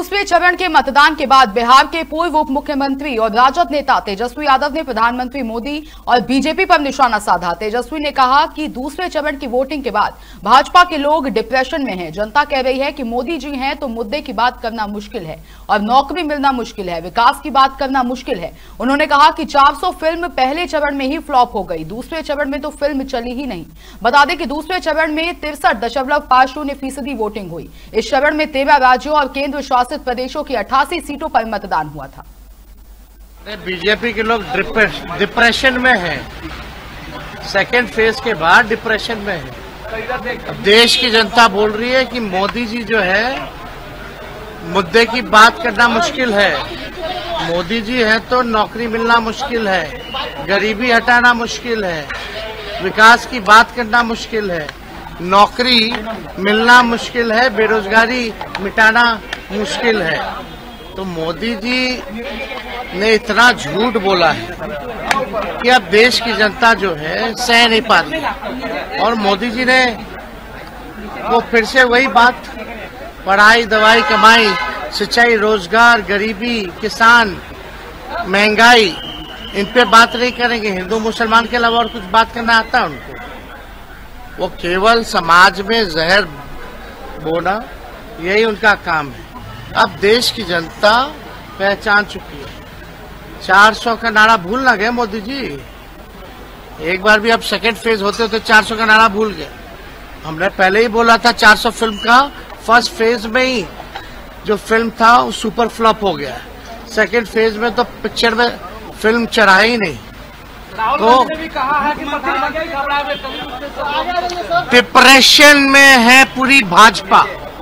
दूसरे चरण के मतदान के बाद बिहार के पूर्व उप मुख्यमंत्री और राजद नेता तेजस्वी यादव ने प्रधानमंत्री मोदी और बीजेपी पर निशाना साधा। तेजस्वी ने कहा कि दूसरे चरण की वोटिंग के बाद भाजपा के लोग डिप्रेशन में हैं। जनता कह रही है कि मोदी जी हैं तो मुद्दे की बात करना मुश्किल है और नौकरी मिलना मुश्किल है, विकास की बात करना मुश्किल है। उन्होंने कहा कि 400 फिल्म पहले चरण में ही फ्लॉप हो गई, दूसरे चरण में तो फिल्म चली ही नहीं। बता दें कि दूसरे चरण में 63.50% वोटिंग हुई। इस चरण में 13 राज्यों और केंद्र शासित प्रदेशों की 88 सीटों पर मतदान हुआ था। बीजेपी के लोग डिप्रेशन में हैं, सेकेंड फेज के बाद डिप्रेशन में है। अब देश की जनता बोल रही है कि मोदी जी जो है मुद्दे की बात करना मुश्किल है। मोदी जी है तो नौकरी मिलना मुश्किल है, गरीबी हटाना मुश्किल है, विकास की बात करना मुश्किल है, नौकरी मिलना मुश्किल है, बेरोजगारी मिटाना मुश्किल है। तो मोदी जी ने इतना झूठ बोला है कि अब देश की जनता जो है सह नहीं पा रही। और मोदी जी ने वो फिर से वही बात, पढ़ाई, दवाई, कमाई, सिंचाई, रोजगार, गरीबी, किसान, महंगाई, इन पे बात नहीं करेंगे। हिंदू मुसलमान के अलावा और कुछ बात करना आता है उनको? वो केवल समाज में जहर बोना, यही उनका काम है। अब देश की जनता पहचान चुकी है। 400 का नारा भूल ना गए मोदी जी। एक बार भी अब सेकेंड फेज होते तो 400 का नारा भूल गए। हमने पहले ही बोला था 400 फिल्म का फर्स्ट फेज में ही जो फिल्म था वो सुपर फ्लॉप हो गया। सेकेंड फेज में तो पिक्चर में फिल्म चढ़ा ही नहीं। तो भी कहा है कि डिप्रेशन में है पूरी भाजपा।